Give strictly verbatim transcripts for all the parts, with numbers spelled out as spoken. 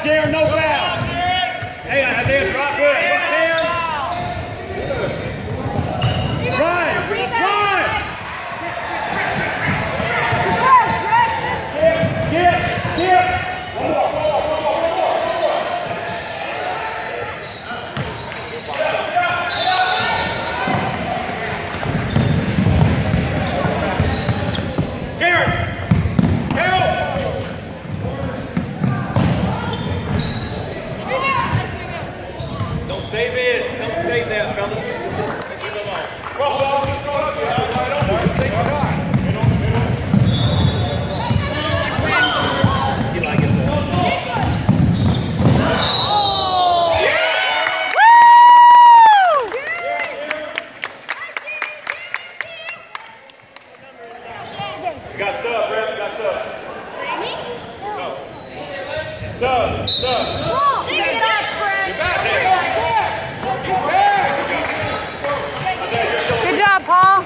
Jared, no foul. Hey, Isaiah, drop good. Look, Cam. Run, run. Skip, skip. One more, one more, one more, one more, one more. Jared, help. Don't save it. Don't save that, fellas. Roll, roll, roll. You got sub, Brett. You got sub. No. Sub, sub. Good job, Chris. Good job, Paul.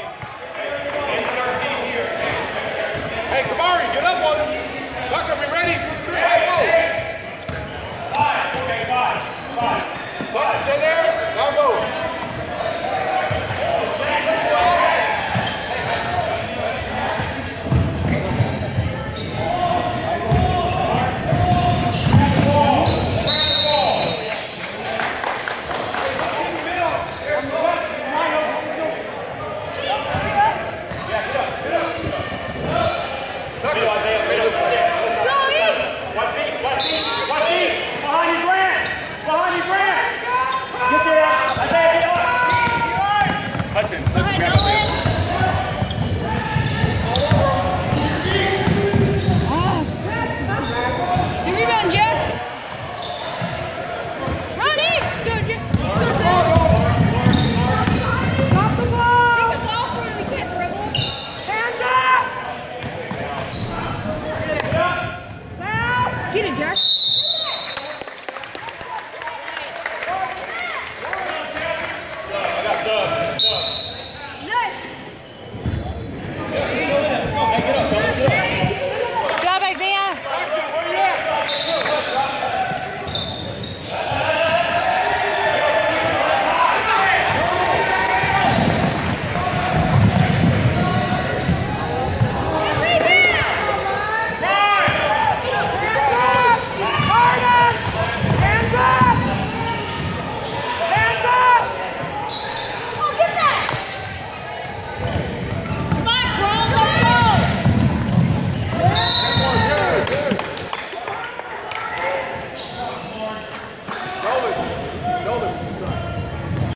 Hey, Kamari, get up on him. Tucker, be ready for the three. Hey, go. Five. Okay, five. Five. Tucker, stay there. Now go. Listen, listen, grab up there. The rebound, Jeff. Ronnie! Let's go, Jeff. Let's go, Jeff. Drop the ball. Take the ball from him. We can't dribble. Hands up! Now! Get it, Jeff.